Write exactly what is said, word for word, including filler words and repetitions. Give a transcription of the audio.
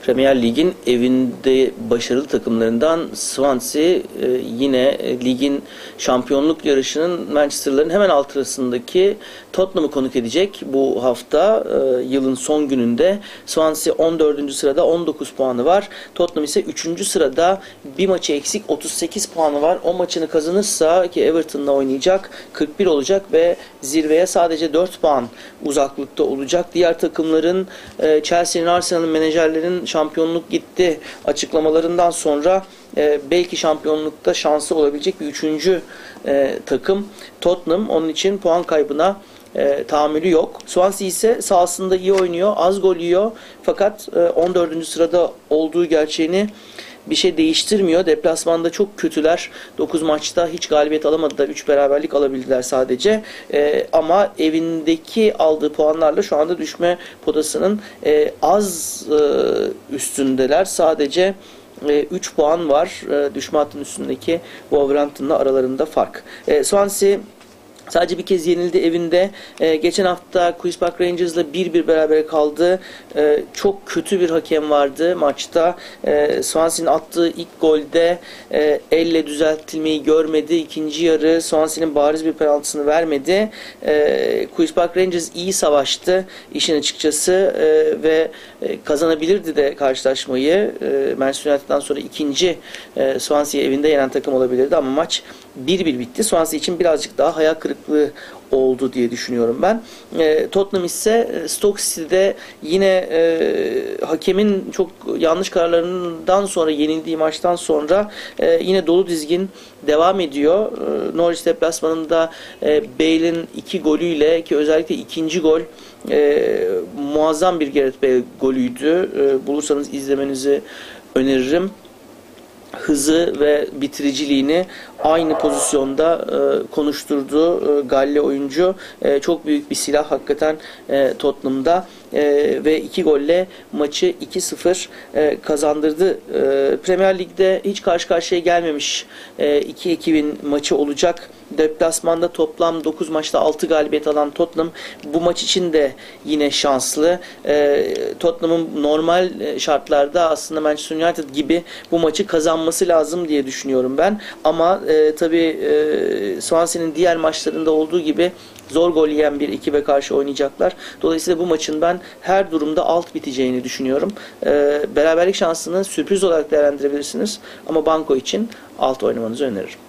Premier Lig'in evinde başarılı takımlarından Swansea e, yine ligin şampiyonluk yarışının Manchester'ların hemen altısındaki Tottenham'ı konuk edecek bu hafta e, yılın son gününde. Swansea on dördüncü sırada on dokuz puanı var. Tottenham ise üçüncü sırada bir maçı eksik otuz sekiz puanı var. O maçını kazanırsa ki Everton'la oynayacak kırk bir olacak ve zirveye sadece dört puan uzaklıkta olacak. Diğer takımların e, Chelsea'nin, Arsenal'ın, menajerlerin şampiyonluk gitti açıklamalarından sonra e, belki şampiyonlukta şansı olabilecek bir üçüncü e, takım Tottenham. Onun için puan kaybına e, tahammülü yok. Swansea ise sahasında iyi oynuyor, az gol yiyor fakat e, on dördüncü sırada olduğu gerçeğini bir şey değiştirmiyor. Deplasmanda çok kötüler. dokuz maçta hiç galibiyet alamadılar. üç beraberlik alabildiler sadece. Ee, ama evindeki aldığı puanlarla şu anda düşme potasının e, az e, üstündeler. Sadece e, üç puan var. E, düşme hattının üstündeki Wolverhampton'la aralarında fark. E, Swansea sadece bir kez yenildi evinde. Ee, geçen hafta Queen's Park Rangers'la bir bir beraber kaldı. Ee, çok kötü bir hakem vardı maçta. Ee, Swansea'nin attığı ilk golde e, elle düzeltilmeyi görmedi. İkinci yarı Swansea'nin bariz bir penaltısını vermedi. Ee, Queen's Park Rangers iyi savaştı işin açıkçası ee, ve e, kazanabilirdi de karşılaşmayı. Ee, Manchester United'dan sonra ikinci e, Swansea evinde yenen takım olabilirdi ama maç bir bir bitti. Swansea için birazcık daha hayal kırıklığı oldu diye düşünüyorum ben. E, Tottenham ise Stoke City'de yine e, hakemin çok yanlış kararlarından sonra yenildiği maçtan sonra e, yine dolu dizgin devam ediyor. E, Norwich deplasmanında e, Bale'in iki golüyle ki özellikle ikinci gol e, muazzam bir Gareth Bale golüydü. E, bulursanız izlemenizi öneririm. Hızı ve bitiriciliğini aynı pozisyonda e, konuşturdu e, Galle oyuncu. E, çok büyük bir silah hakikaten e, Tottenham'da e, ve iki golle maçı iki sıfır e, kazandırdı. E, Premier Lig'de hiç karşı karşıya gelmemiş e, iki ekibin maçı olacak. Deplasmanda toplam dokuz maçta altı galibiyet alan Tottenham bu maç için de yine şanslı. E, Tottenham'ın normal şartlarda aslında Manchester United gibi bu maçı kazanması lazım diye düşünüyorum ben. Ama e, tabii e, Swansea'nin diğer maçlarında olduğu gibi zor gol yiyen bir ekibe karşı oynayacaklar. Dolayısıyla bu maçın ben her durumda alt biteceğini düşünüyorum. E, beraberlik şansını sürpriz olarak değerlendirebilirsiniz ama banko için alt oynamanızı öneririm.